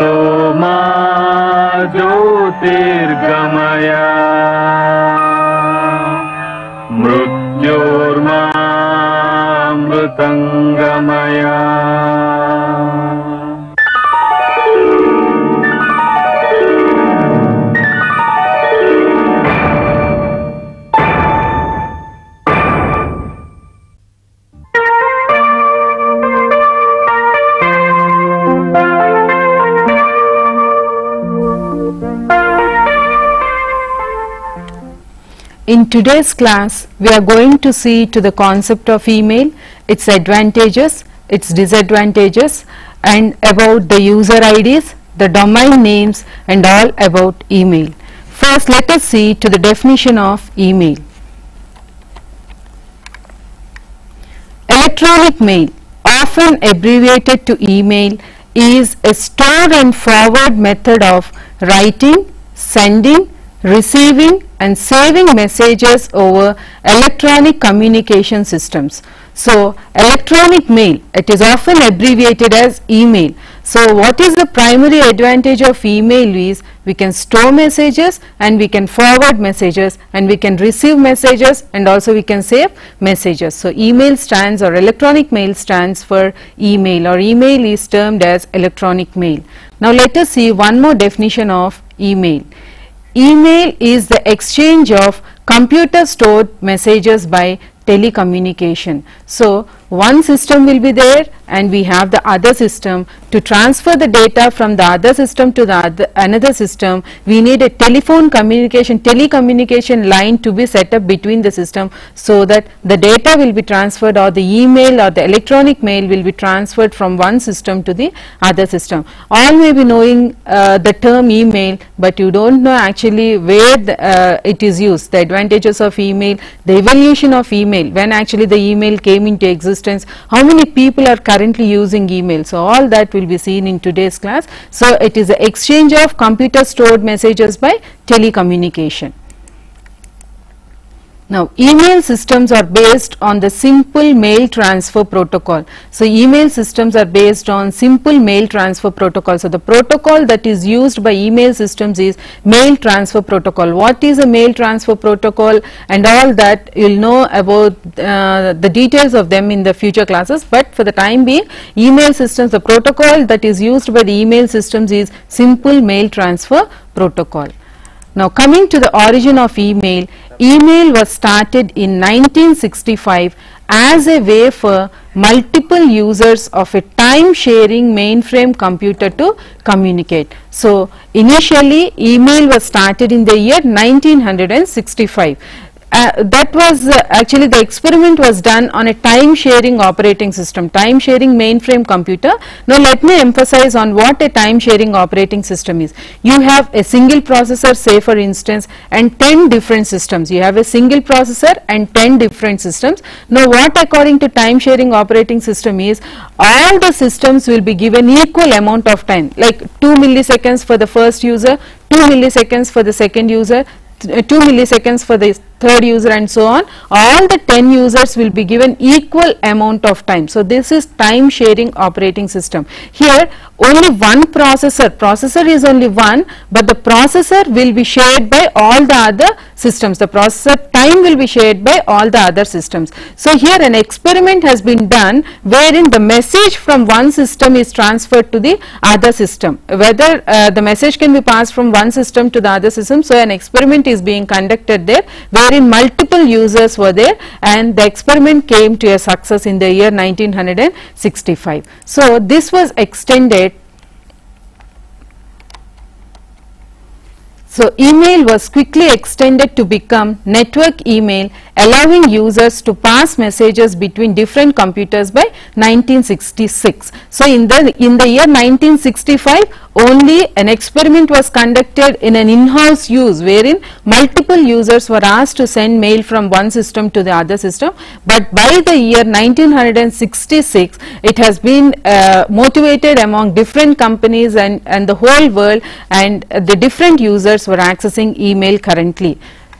तमसोमा ज्योतिर्गमय मृत्योर्मामृतंगमय। In today's class, we are going to see to the concept of email, its advantages, its disadvantages, and about the user IDs, the domain names, and all about email. First, let us see to the definition of email. Electronic mail, often abbreviated to email, is a store and forward method of writing, sending, receiving and saving messages over electronic communication systems. So, electronic mail, it is often abbreviated as email. So, what is the primary advantage of email is we can store messages and we can forward messages and we can receive messages and also we can save messages. So, email stands or electronic mail stands for email, or email is termed as electronic mail. Now, let us see one more definition of email. Email is the exchange of computer stored messages by telecommunication. So, one system will be there and we have the other system. To transfer the data from the other system to the another system, we need a telecommunication line to be set up between the system, so that the data will be transferred, or the email or the electronic mail will be transferred from one system to the other system. All may be knowing the term email, but you don't know actually where it is used, the advantages of email, the evolution of email, when actually the email came into existence, how many people are currently using email. So, all that will be seen in today's class. So, it is the exchange of computer stored messages by telecommunication. Now, email systems are based on the simple mail transfer protocol. So, email systems are based on simple mail transfer protocol. So, the protocol that is used by email systems is mail transfer protocol. What is a mail transfer protocol and all that, you will know about the details of them in the future classes, but for the time being, email systems, the protocol that is used by the email systems is simple mail transfer protocol. Now, coming to the origin of email, email was started in 1965 as a way for multiple users of a time sharing mainframe computer to communicate. So, initially email was started in the year 1965. That was actually the experiment was done on a time sharing operating system, time sharing mainframe computer. Now, let me emphasize on what a time sharing operating system is. You have a single processor, say for instance, and 10 different systems. You have a single processor and 10 different systems. Now, what according to time sharing operating system is, all the systems will be given equal amount of time, like 2 milliseconds for the first user, 2 milliseconds for the second user, 2 milliseconds for the third user, and so on. All the 10 users will be given equal amount of time. So, this is time sharing operating system. Here only one processor is only one, but the processor will be shared by all the other systems. The processor time will be shared by all the other systems. So, here an experiment has been done wherein the message from one system is transferred to the other system, whether the message can be passed from one system to the other system. So, an experiment is being conducted there wherein multiple users were there, and the experiment came to a success in the year 1965. So, this was extended. So, email was quickly extended to become network email, allowing users to pass messages between different computers by 1966. So, in the year 1965, only an experiment was conducted in an in-house use, wherein multiple users were asked to send mail from one system to the other system, but by the year 1966, it has been motivated among different companies and the whole world, and the different users were accessing email currently.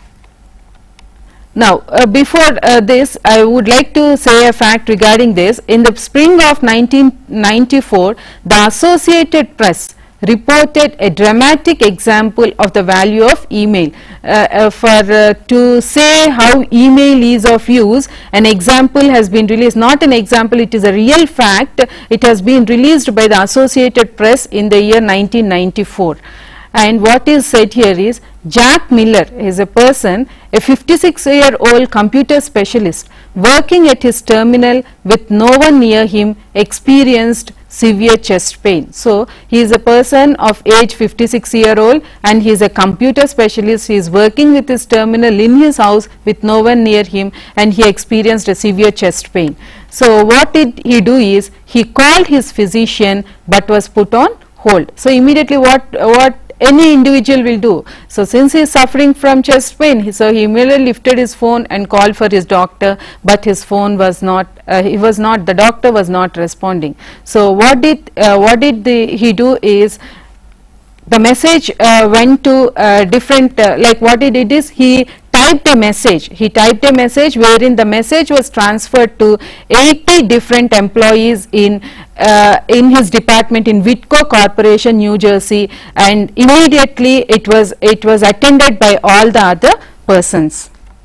Now, before this, I would like to say a fact regarding this. In the spring of 1994, the Associated Press reported a dramatic example of the value of email. To say how email is of use, an example has been released, not an example, it is a real fact. It has been released by the Associated Press in the year 1994. And what is said here is, Jack Miller is a person, a 56-year-old computer specialist working at his terminal with no one near him, experienced severe chest pain. So, he is a person of age 56-year-old and he is a computer specialist. He is working with his terminal in his house with no one near him, and he experienced a severe chest pain. So, what did he do is, he called his physician but was put on hold. So, immediately what any individual will do. So, since he is suffering from chest pain, so he immediately lifted his phone and called for his doctor, but his phone was not, the doctor was not responding. So, what did he do is, the message went to different, like what he did is, he typed a message wherein the message was transferred to 80 different employees in his department in Whitco Corporation, New Jersey, and immediately it was attended by all the other persons.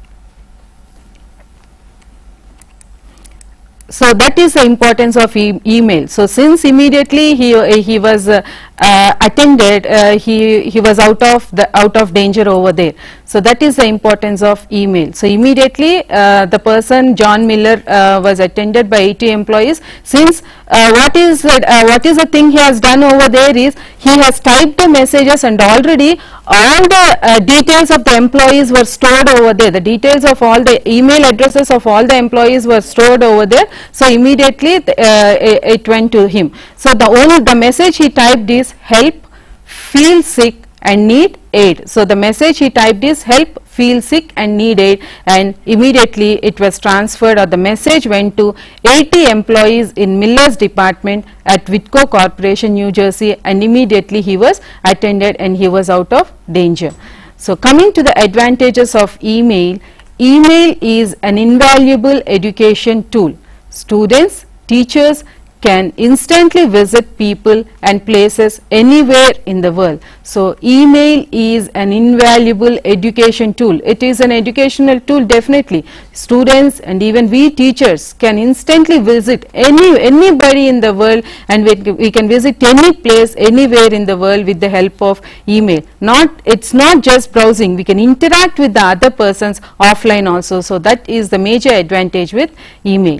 So, that is the importance of email. So, since immediately he was attended, he was out of danger over there. So, that is the importance of email. So, immediately the person John Miller was attended by 80 employees. Since what is the thing he has done over there is, he has typed the messages and already all the details of the employees were stored over there. The details of all the email addresses of all the employees were stored over there. So, immediately it went to him. So, the message he typed is, help, feel sick and need aid. So, the message he typed is, help, feel sick and need aid, and immediately it was transferred, or the message went to 80 employees in Miller's department at Whitco Corporation, New Jersey, and immediately he was attended and he was out of danger. So, coming to the advantages of email, email is an invaluable education tool. Students, teachers can instantly visit people and places anywhere in the world. So, email is an invaluable education tool. It is an educational tool, definitely. Students and even we teachers can instantly visit anybody in the world, and we can visit any place anywhere in the world with the help of email. It's not just browsing, we can interact with the other persons offline also. So, that is the major advantage with email.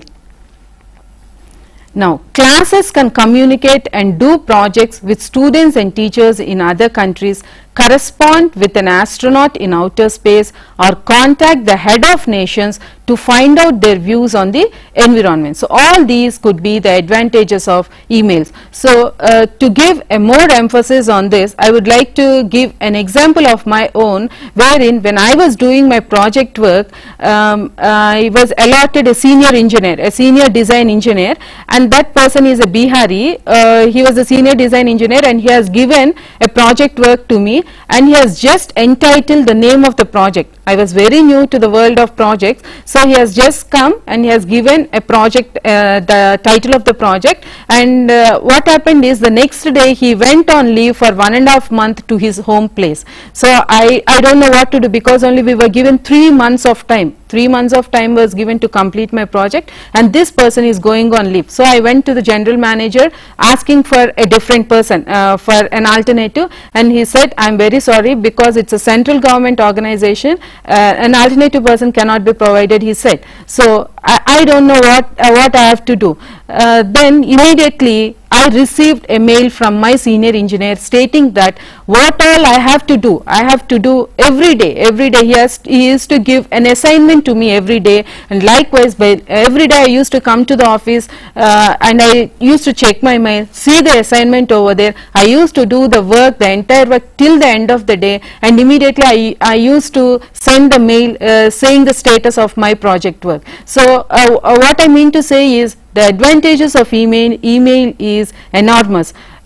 Now, classes can communicate and do projects with students and teachers in other countries, correspond with an astronaut in outer space, or contact the head of nations to find out their views on the environment. So, all these could be the advantages of emails. So, to give a more emphasis on this, I would like to give an example of my own, wherein when I was doing my project work, I was allotted a senior engineer, a senior design engineer, and that person is a Bihari. He was a senior design engineer and he has given a project work to me, and he has just entitled the name of the project. I was very new to the world of projects, so he has just come and he has given a project, the title of the project, and what happened is, the next day he went on leave for 1.5 months to his home place. So, I don't know what to do, because only we were given 3 months of time. 3 months of time was given to complete my project, and this person is going on leave. So, I went to the general manager asking for a different person, for an alternative, and he said, I am very sorry, because it's a central government organization, an alternative person cannot be provided, he said. So, I don't know what I have to do. Then immediately I received a mail from my senior engineer stating that what all I have to do every day. He used to give an assignment to me every day, and likewise by every day I used to come to the office and I used to check my mail, see the assignment over there. I used to do the work, the entire work till the end of the day, and immediately I used to send the mail saying the status of my project work. So, what I mean to say is, the advantages of email is enormous.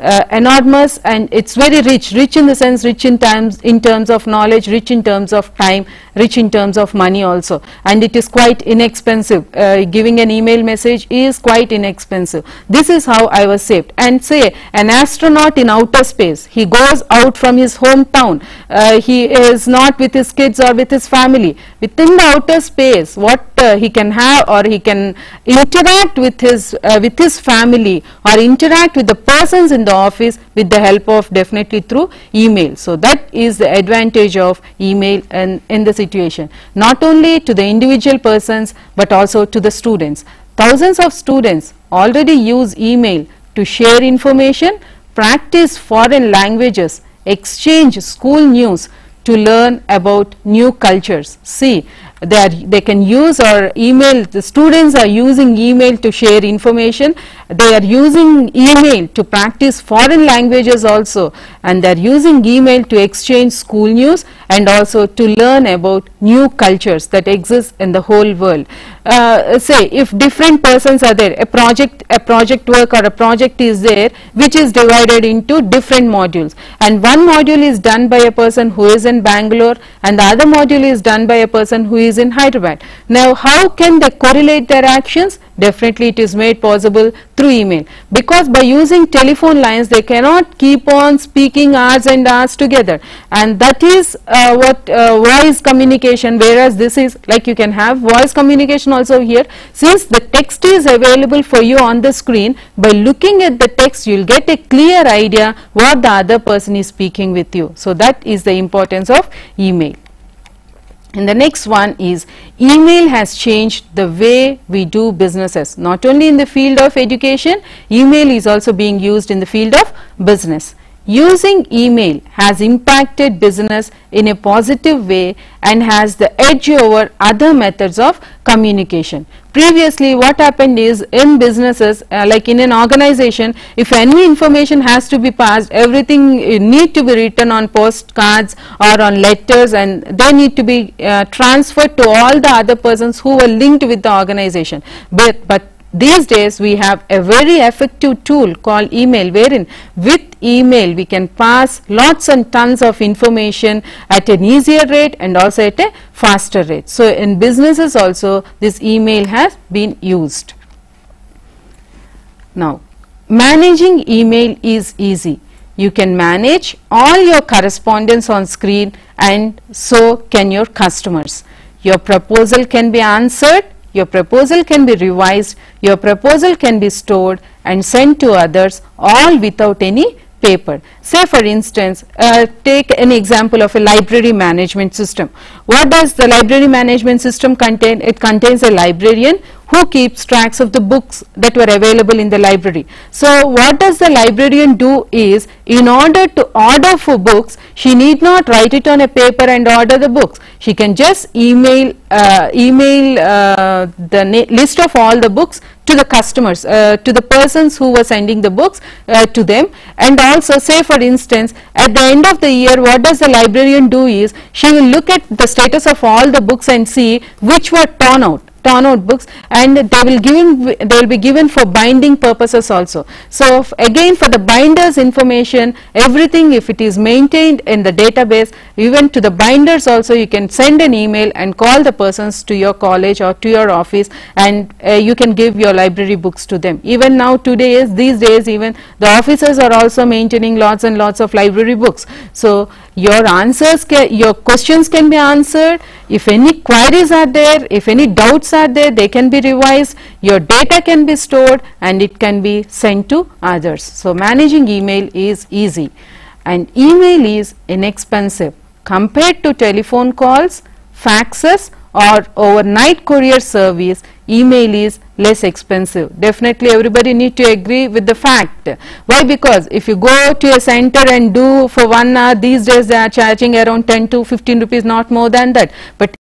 enormous, and it's very rich in the sense rich in terms of knowledge, rich in terms of time, rich in terms of money also, and it is quite inexpensive. Giving an email message is quite inexpensive. This is how I was saved. And say an astronaut in outer space, he goes out from his hometown, he is not with his kids or with his family. Within the outer space, what he can have, or he can interact with his family or interact with the persons in the office with the help of definitely through email. So that is the advantage of email in the situation, not only to the individual persons but also to the students. Thousands of students already use email to share information, practice foreign languages, exchange school news, to learn about new cultures. See, they can use our email, the students are using email to share information, they are using email to practice foreign languages also, and they are using email to exchange school news and also to learn about new cultures that exist in the whole world. Say if different persons are there, a project work or a project is there which is divided into different modules, and one module is done by a person who is in Bangalore and the other module is done by a person who is in Hyderabad. Now how can they correlate their actions? Definitely it is made possible through email, because by using telephone lines they cannot keep on speaking hours and hours together, and that is what voice communication, whereas this is like you can have voice communication also here. Since the text is available for you on the screen, by looking at the text you will get a clear idea what the other person is speaking with you. So that is the importance of email. And the next one is email has changed the way we do businesses. Not only in the field of education, email is also being used in the field of business. Using email has impacted business in a positive way and has the edge over other methods of communication. Previously what happened is, in businesses like in an organization, if any information has to be passed, everything need to be written on postcards or on letters, and they need to be transferred to all the other persons who were linked with the organization. But these days we have a very effective tool called email, wherein with email we can pass lots and tons of information at an easier rate and also at a faster rate. So in businesses also this email has been used. Now managing email is easy. You can manage all your correspondence on screen, and so can your customers. Your proposal can be answered, your proposal can be revised, your proposal can be stored and sent to others, all without any paper. Say for instance, take an example of a library management system. What does the library management system contain? It contains a librarian who keeps tracks of the books that were available in the library. So what does the librarian do is, in order to order for books, she need not write it on a paper and order the books. She can just email the list of all the books to the customers, to the persons who were sending the books to them. And also, say for instance, at the end of the year, what does the librarian do is, she will look at the status of all the books and see which were torn out books, and they will be given for binding purposes also. So again, for the binders information, everything, if it is maintained in the database, even to the binders also, you can send an email and call the persons to your college or to your office, and you can give your library books to them. Even now these days even the officers are also maintaining lots and lots of library books. So your questions can be answered. If any queries are there, if any doubts are there, they can be revised, your data can be stored, and it can be sent to others. So managing email is easy, and email is inexpensive compared to telephone calls, faxes or overnight courier service. Email is less expensive. Definitely everybody need to agree with the fact. Why? Because if you go to a center and do for 1 hour, these days they are charging around 10 to 15 rupees, not more than that. But